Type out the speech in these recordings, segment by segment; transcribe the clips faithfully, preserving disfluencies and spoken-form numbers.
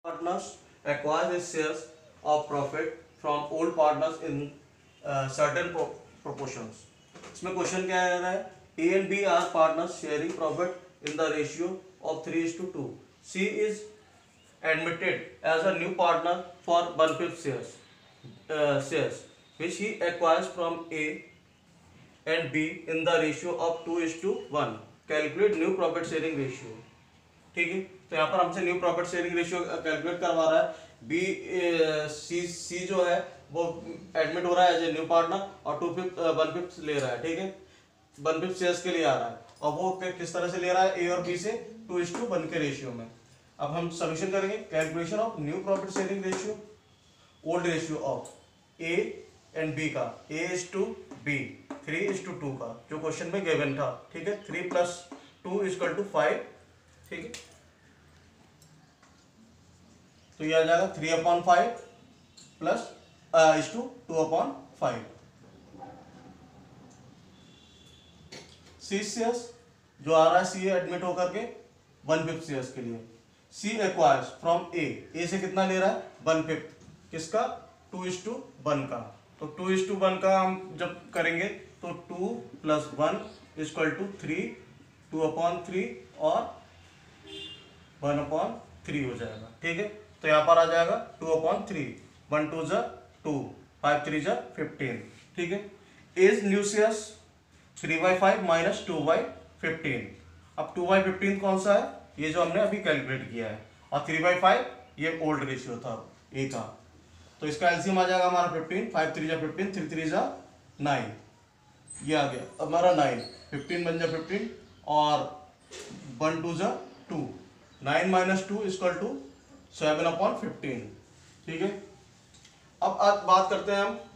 partners acquire the shares of profit from old partners in uh, certain pro proportions. इसमें question क्या आ रहा है? A and B are partners sharing profit in the ratio of three is to two. C is admitted as a new partner for one fifth shares, uh, shares which he acquires from A and B in the ratio of two is to one. Calculate new profit sharing ratio. ठीक है, तो यहाँ पर हमसे new profit sharing ratio calculate करवा रहा है। B C सी जो है वो एडमिट हो रहा है एज ए न्यू पार्टनर और टू फिफ्थ वन फिफ्थ ले रहा है। ठीक है, वन फिफ्थ शेयर्स के लिए आ रहा है और वो किस तरह से ले रहा है? ए और बी से टू इज टू वन के रेशियो में। अब हम सॉल्यूशन करेंगे। Calculation of new profit sharing ratio, old ratio of A and B का, A is to B, three is to two का जो क्वेश्चन में गिवन था। ठीक है, three plus two is equal to five. ठीक है, तो ये आ जाएगा three upon five plus is to two upon five. C shares जो आ रहा है, सी एडमिट होकर के वन फिफ्थ शेयर्स के लिए। सी एक्वायर्स फ्रॉम ए, ए से कितना ले रहा है? वन फिफ्थ, किसका? टू इज टू वन का। तो टू इज टू वन का हम जब करेंगे तो two plus one is equal to three, two upon three और वन अपॉन थ्री हो जाएगा। ठीक है, तो यहाँ पर आ जाएगा two upon three, one two जा टू, फाइव थ्री जा फिफ्टीन। ठीक है, A's new shares three by five minus two by fifteen. अब टू बाई फिफ्टीन कौन सा है? ये जो हमने अभी कैलकुलेट किया है, और थ्री बाई फाइव ये ओल्ड रेशियो था ए का। तो इसका एलसीएम आ जाएगा हमारा फिफ्टीन, फाइव थ्री जा फिफ्टीन, थ्री थ्री जा नाइन, ये आ गया अब हमारा नाइन। फिफ्टीन बन जा फिफ्टीन और वन टू जा two, nine minus two is equal to seven upon fifteen. ठीक है, अब आज बात करते हैं हम।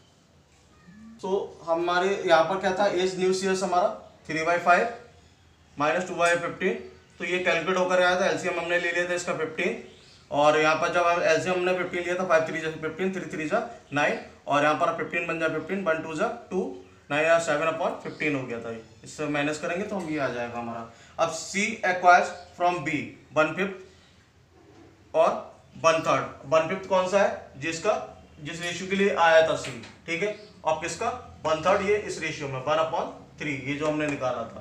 तो हमारे यहाँ पर क्या था? एज न्यू शेयर्स हमारा three by five minus two by fifteen, तो ये कैलकुलेट होकर आया था। एलसीएम हमने ले लिया था इसका फिफ्टीन, और यहाँ पर जब एलसीएम हमने फिफ्टीन लिया था, फाइव थ्री जा फिफ्टीन, थ्री थ्री जा नाइन, और यहाँ पर फिफ्टीन बन जा फिफ्टीन, वन टू जा टू, नाइन या सेवन अपॉन फिफ्टीन हो गया था। इससे माइनस करेंगे तो हम ये आ जाएगा हमारा। अब C acquires from B one fifth और वन थर्ड। वन फिफ्थ कौन सा है? जिसका जिस रेशियो के लिए आया था सी। ठीक है, और किसका? वन थर्ड, ये इस रेशियो में वन अपॉन थ्री, ये जो हमने निकाला था,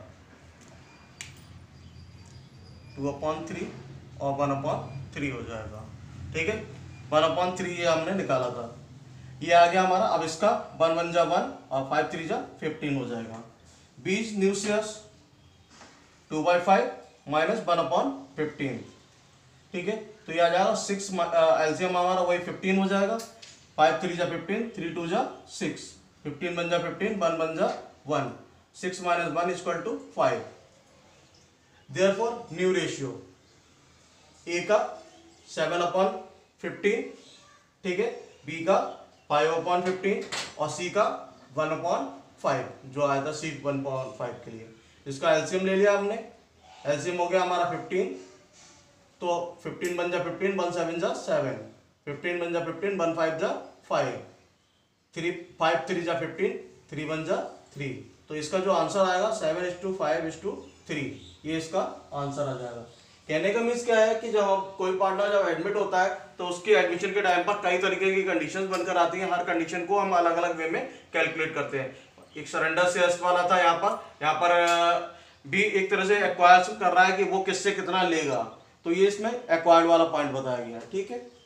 टू अपॉन थ्री और वन अपॉन थ्री हो जाएगा। ठीक है, वन अपॉन थ्री ये हमने निकाला था, ये आ गया हमारा। अब इसका वन वन जा वन और फाइव थ्री जा फिफ्टीन हो जाएगा। B's new shares two by five minus one upon fifteen. ठीक है, तो ये आ जाएगा सिक्स, एलसीएम हमारा वही फिफ्टीन हो जाएगा। फाइव थ्री जा फिफ्टीन, थ्री टू जा सिक्स, फिफ्टीन बन जा फिफ्टीन, वन बन जा one, six minus one is equal to five. Therefore new ratio A का सेवन अपॉन फिफ्टीन, ठीक है, बी का फाइव अपॉन फिफ्टीन और सी का वन अपॉन फाइव जो आया था सी वन अपॉन फाइव के लिए। इसका एलसीएम ले लिया हमने, एलसीएम हो गया हमारा फिफ्टीन, तो फिफ्टीन बन जा फिफ्टीन, वन सेवन जा सेवन, फिफ्टीन बन जा फिफ्टीन, वन फाइव जा फाइव, थ्री फाइव थ्री जा फिफ्टीन, थ्री वन जा थ्री। तो इसका जो आंसर आएगा seven is to five is to three, ये इसका आंसर आ जाएगा। कहने का मीन्स क्या है कि जब कोई पार्टनर जब एडमिट होता है तो उसके एडमिशन के टाइम पर कई तरीके की कंडीशंस बनकर आती हैं। हर कंडीशन को हम अलग अलग वे में कैलकुलेट करते हैं। एक सरेंडर शेयर्स वाला था यहाँ पर, यहाँ पर भी एक तरह से एक्वायर कर रहा है कि वो किससे कितना लेगा, तो ये इसमें एक्वायर्ड वाला पॉइंट बताया गया है। ठीक है।